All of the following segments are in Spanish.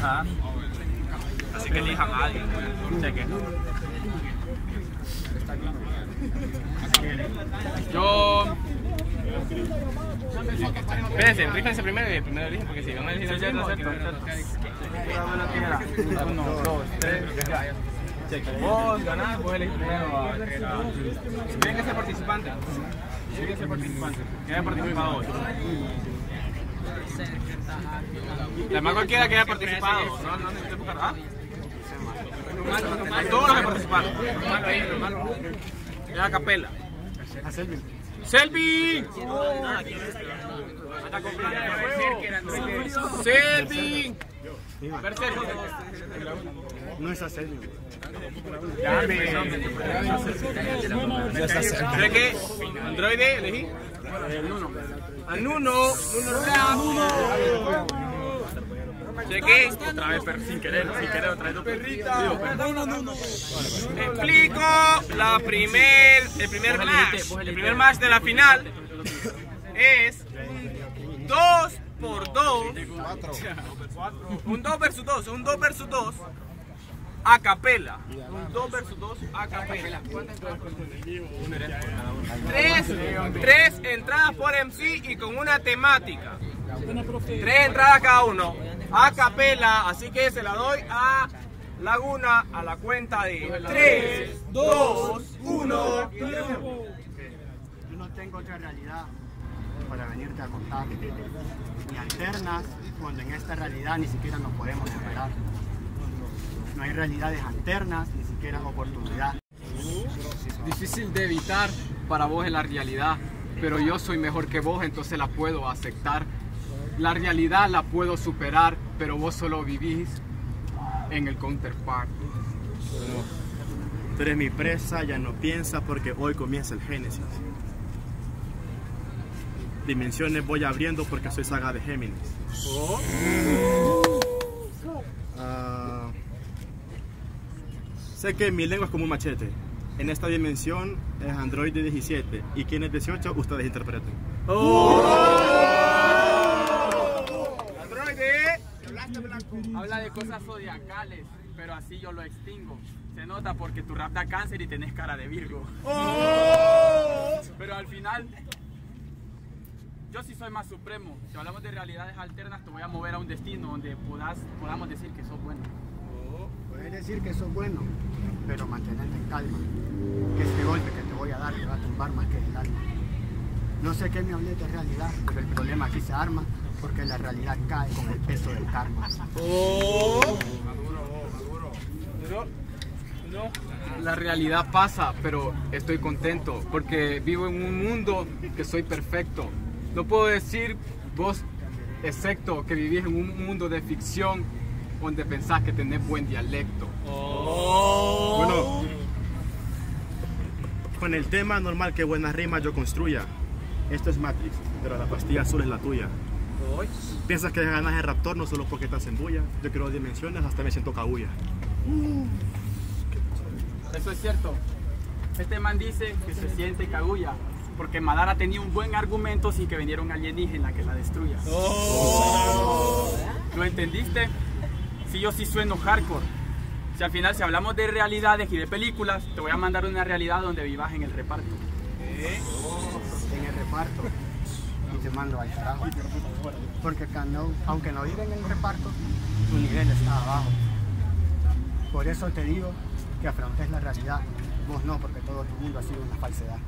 Ajá. Así que elijan a alguien. Cheque. Yo... Espérense, ríjense primero y primero eligen, porque si van a elegir el mismo... Uno, dos, tres, ya. Cheque. Vos ganás, vos elegís primero. Tienen que ser participantes. Tienen que ser participantes. Que haya participado hoy. Además cualquiera que haya participado. No necesito buscar. ¿Ah? Todos los que participaron. Es a capela. A Selvin. ¡Selvin! ¡Selvin! No es a Selvin. ¿Pero qué? ¿Androide elegí? ¡A Nuno! Cheque. Otra vez, pero sin querer, otra vez. Perrita. Explico el primer match de la final es 2x2. Un 2 versus 2 a capela. Un 2 versus 2 a capela. Tres entradas por MC y con una temática. 3 entradas cada uno. A capela, así que se la doy a Laguna a la cuenta de 3, 2, 1. Yo no tengo otra realidad para venirte a contar. Ni alternas, cuando en esta realidad ni siquiera nos podemos superar. No hay realidades alternas, ni siquiera oportunidad. Difícil de evitar para vos es la realidad, pero yo soy mejor que vos, entonces la puedo aceptar. La realidad la puedo superar, pero vos solo vivís en el counterpart. Tú eres mi presa, ya no piensa porque hoy comienza el Génesis. Dimensiones voy abriendo porque soy saga de Géminis. Sé que mi lengua es como un machete. En esta dimensión es Android 17 y quien es 18 ustedes interpreten. Habla de cosas zodiacales, pero así yo lo extingo. Se nota porque tu rap da cáncer y tenés cara de Virgo. Pero al final, yo sí soy más supremo. Si hablamos de realidades alternas, te voy a mover a un destino donde podamos decir que sos bueno. Puedes decir que sos bueno, pero mantenerte en calma. Que este golpe que te voy a dar te va a tumbar más que el alma. No sé qué me hablé de realidad, pero el problema aquí se arma porque la realidad cae con el peso del karma. La realidad pasa, pero estoy contento porque vivo en un mundo que soy perfecto. No puedo decir vos, excepto que vivís en un mundo de ficción donde pensás que tenés buen dialecto. Bueno, con el tema normal que buenas rimas yo construya. Esto es Matrix, pero la pastilla azul es la tuya. Piensas que ganas el Raptor no solo porque estás en bulla. Yo quiero dimensiones, hasta me siento cabulla. Eso es cierto. Este man dice que se siente cagulla porque Madara tenía un buen argumento sin que viniera un alienígena que la destruya. ¿Lo entendiste? Si yo sí sueno hardcore. Si al final, si hablamos de realidades y de películas, te voy a mandar una realidad donde vivas en el reparto. En el reparto. Y te mando al carajo. Porque aunque no viven en el reparto, tu nivel está abajo. Por eso te digo que afrontes la realidad. Vos no, porque todo tu mundo ha sido una falsedad.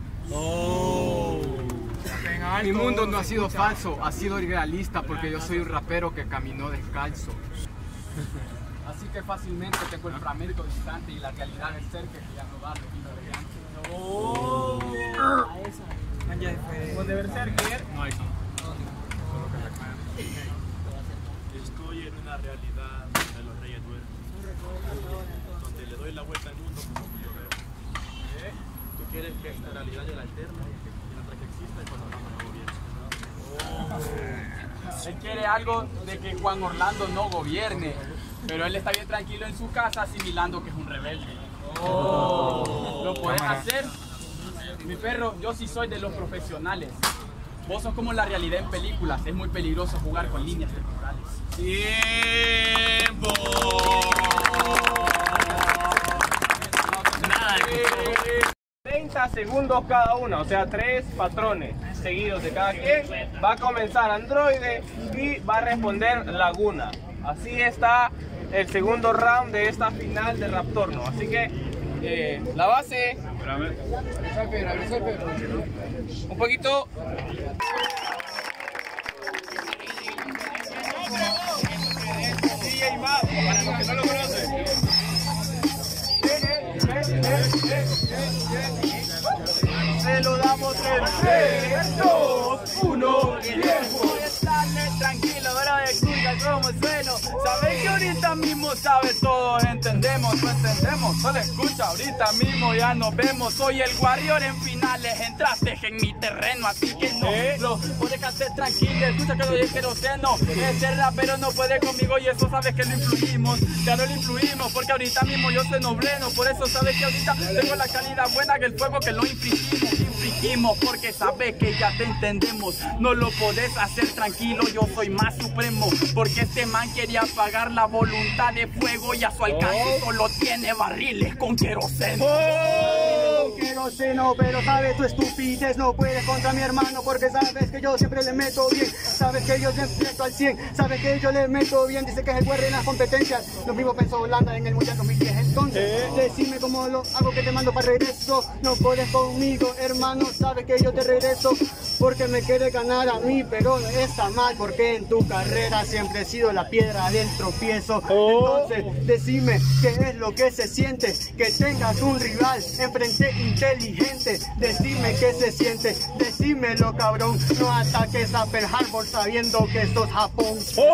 Mi mundo no ha sido falso, ha sido irrealista porque yo soy un rapero que caminó descalzo. Así que fácilmente tengo el fragmento distante y la realidad del ser que ya no da lo mismo de antes. Con deber ser que no hay. Estoy en una realidad donde los reyes duermen, donde le doy la vuelta al mundo como yo veo. ¿Tú quieres que esta realidad yo la alterna y otra que exista y cuando no gobierne? Él quiere algo de que Juan Orlando no gobierne, pero él está bien tranquilo en su casa asimilando que es un rebelde. ¿Lo puedes hacer? Mi perro, yo sí soy de los profesionales. Vos sos como la realidad en películas, es muy peligroso jugar con líneas temporales. ¡Tiempo! Nada de 30 segundos cada una, o sea, 3 patrones seguidos de cada quien. Va a comenzar Androide y va a responder Laguna. Así está el segundo round de esta final de Raptorno. Así que la base, un poquito. DJ Map, para los que no lo conocen. Se lo damos en 3, 2, 1 y tiempo. Tranquilo, bro, escucha cómo sueno. Sabes que ahorita mismo sabes, todos entendemos, no entendemos. Solo escucha, ahorita mismo ya nos vemos. Soy el Warrior en finales, entraste en mi terreno, así que no, bro, puedes hacer tranquilo. Escucha que doy el queroseno. Ese rapero no puede conmigo y eso sabes que lo influimos. Ya no lo influimos porque ahorita mismo yo soy nobleno. Por eso sabes que ahorita tengo la calidad buena que el fuego que lo infringimos. Porque sabes que ya te entendemos. No lo podés hacer tranquilo, yo soy más supremo. Porque este man quería apagar la voluntad de fuego y a su alcance solo tiene barriles con queroseno. Queroseno, pero sabes tu estupidez no puedes contra mi hermano porque sabes que yo siempre le meto bien, sabes que yo le meto al 100, sabes que yo le meto bien, dice que es el guardia en las competencias, lo mismo pensó Holanda en el Mundial 2010, entonces decime cómo lo hago que te mando para regreso, no puedes conmigo hermano, sabes que yo te regreso porque me quieres ganar a mí, pero está mal porque en tu carrera siempre he sido la piedra del tropiezo, entonces decime qué es lo que se siente, que tengas un rival enfrente inteligente, decime qué se siente, decímelo cabrón, no ataques a Pearl Harbor sabiendo que sos Japón.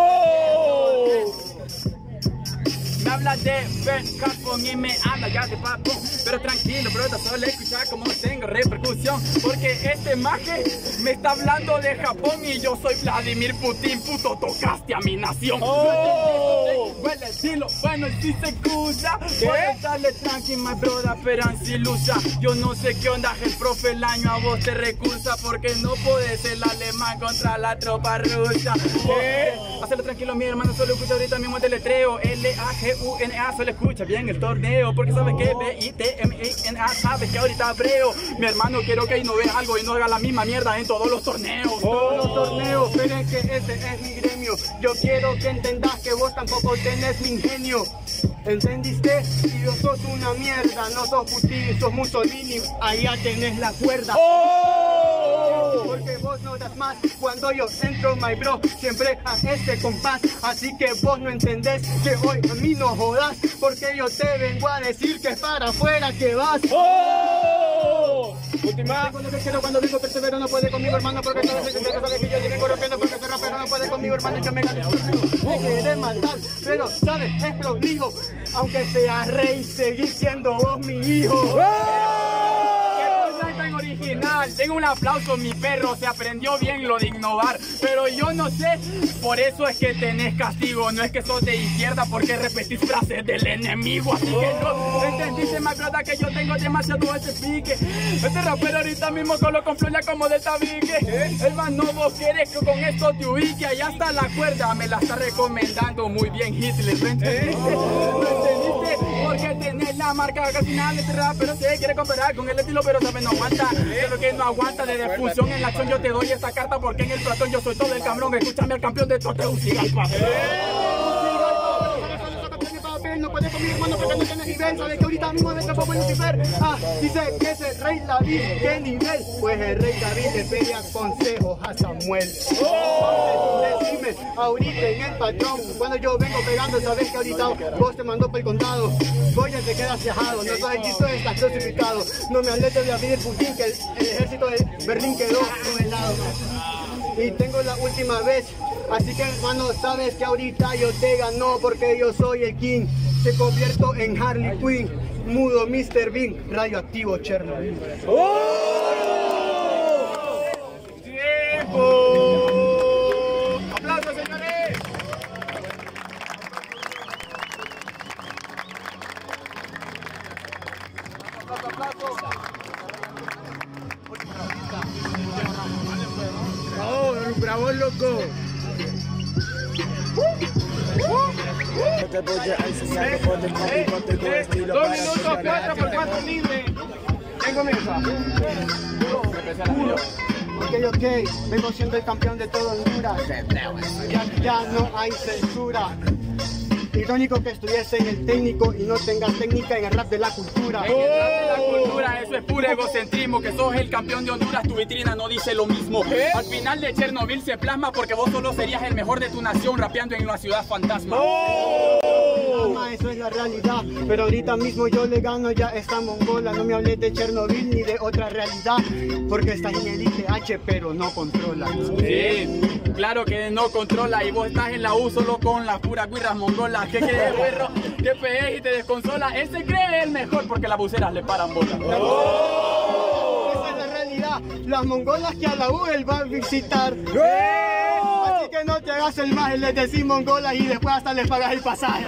Me habla de Capón y me habla ya de papón. Pero tranquilo, pero solo escuchar como tengo repercusión. Porque este maje me está hablando de Japón y yo soy Vladimir Putin, puto, tocaste a mi nación. Huele estilo, bueno, si se escucha. Puedes darle tranqui, my brother, pero si lucha. Yo no sé qué onda, el profe el año a vos te recusa. Porque no podés el alemán contra la tropa rusa. Hacelo tranquilo, mi hermano, solo escucha ahorita mismo el deletreo. L-A-G-U-N-A, solo escucha bien el torneo. Porque sabes que B-I-T-M-I-N-A, sabes que ahorita abreo. Mi hermano, quiero que no veas algo y no haga la misma mierda en todos los torneos. Todos los torneos, pero es que ese es mi gremio. Yo quiero que entendas que vos tampoco tenés mi ingenio. ¿Entendiste? Si yo sos una mierda, no sos Putin, sos Mussolini, allá tenés la cuerda. Porque vos no das más cuando yo entro, my bro, siempre a este compás. Así que vos no entendés que hoy a mí no jodas, porque yo te vengo a decir que es para afuera que vas. Última. Cuando que quiero, cuando vengo persevero no puede conmigo hermano, porque sabes que yo vengo rompiendo, porque ese rapero no puede conmigo hermano, y que me gane. Me quiere matar, pero sabes, es prolijo, aunque seas rey, seguís siendo vos mi hijo. Original, tengo un aplauso, mi perro se aprendió bien lo de innovar, pero yo no sé, por eso es que tenés castigo, no es que sos de izquierda porque repetís frases del enemigo, así que no entendiste, más plata que yo tengo demasiado ese pique, este rapero ahorita mismo solo confluye como de tabique, el man no vos quieres que con esto te ubique, allá está la cuerda, me la está recomendando muy bien Hitler, ¿no entendiste? ¿No entendiste? Porque tenés la marca que al final este rapero se quiere comparar con el estilo, pero sabe no aguanta. Es lo que no aguanta de difusión en la acción. Yo te doy esta carta porque en el platón yo soy todo el cabrón. Escúchame al campeón de Tegucigalpa. No puede conmigo hermano porque no tienes nivel. Sabes que ahorita mismo me escapó por Lucifer. Dice que es el rey David. ¿Qué nivel? Pues el rey David le pedía consejos a Samuel. Decime ahorita en el patrón, cuando yo vengo pegando, sabes que ahorita vos te mandó por el condado. Goya te quedas viajado, no sos hechizo, estás crucificado. No me hables de Vladimir Putin, que el ejército de Berlín quedó nivelado. Y tengo la última vez, así que hermano, sabes que ahorita yo te ganó porque yo soy el king. Te convierto en Harley Quinn, mudo Mr. Bean, radioactivo Chernobyl. ¡Tiempo! ¡Aplausos, señores! ¡Aplausos! ¡Bravo, bravo, loco! te voy a enseñar que por conmigo tengo estilo 2 para minutos, 4 por 4 libre. ¿Quién comienza? Ok, vengo siendo el campeón de todo Honduras. Ya no hay censura. Irónico que estuviese en el técnico y no tengas técnica en el rap de la cultura. En el rap de la cultura, eso es puro egocentrismo. Que sos el campeón de Honduras, tu vitrina no dice lo mismo. Al final de Chernobyl se plasma porque vos solo serías el mejor de tu nación rapeando en una ciudad fantasma. Eso es la realidad, pero ahorita mismo yo le gano ya esta mongola. No me hables de Chernobyl ni de otra realidad, porque estás en el IGH pero no controla. Sí, claro que no controla y vos estás en la U solo con las puras guirras mongolas. ¿Qué crees, perro? Que pegues y te desconsola. Él se cree el mejor porque las buceras le paran bola. Esa es la realidad, las mongolas que a la U él va a visitar. Así que no te hagas el maje, les decís mongolas y después hasta les pagas el pasaje.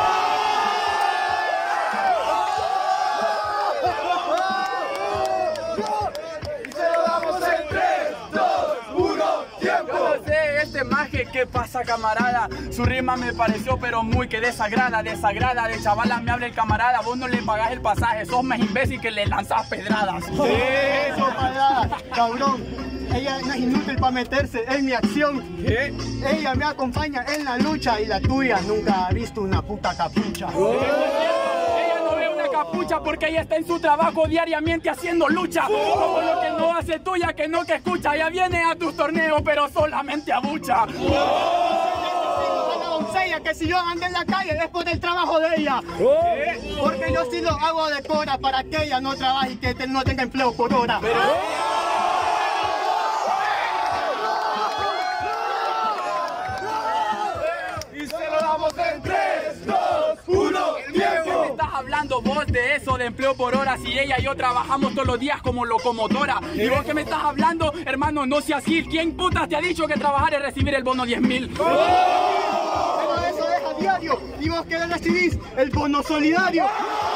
Este maje, ¿qué pasa, camarada? Su rima me pareció pero muy que desagrada. De chavalas me habla el camarada. Vos no le pagás el pasaje, sos más imbécil que le lanzás pedradas. Eso, parada, cabrón. Ella no es inútil para meterse en mi acción. Ella me acompaña en la lucha y la tuya nunca ha visto una puta capucha. Ella no ve una capucha porque ella está en su trabajo diariamente haciendo lucha. Como lo que no hace tuya, que no que escucha. Ella viene a tus torneos pero solamente a bucha. Que si yo ando en la calle es por el trabajo de ella. Porque yo sí lo hago de cora para que ella no trabaje y que no tenga empleo por hora. Y se lo damos en 3, 2, 1, tiempo. ¿Qué me estás hablando vos de eso de empleo por hora? Si ella y yo trabajamos todos los días como locomotora. ¿Y vos qué me estás hablando? Hermano, no seas Gil. ¿Quién putas te ha dicho que trabajar es recibir el bono 10.000? Pero eso es a diario. Y vos que recibís el bono solidario.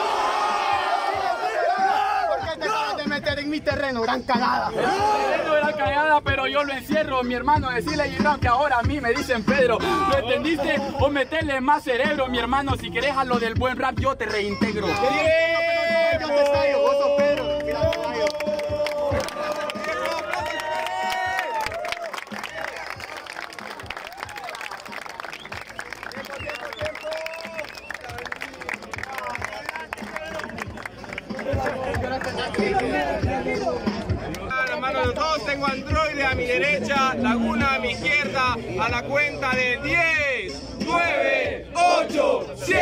¿Por qué te acabas de meter en mi terreno? Gran cagada. Era cagada, pero yo lo encierro, mi hermano. Decirle a Gibran que ahora a mí me dicen Pedro. ¿Lo entendiste? O meterle más cerebro, mi hermano. Si querés a lo del buen rap, yo te reintegro. Yo te salgo, vos sos Pedro. Mira, te salgo. Hermanos, todos tengo Android a mi derecha, Laguna a mi izquierda, a la cuenta de 10, 9, 8, 7.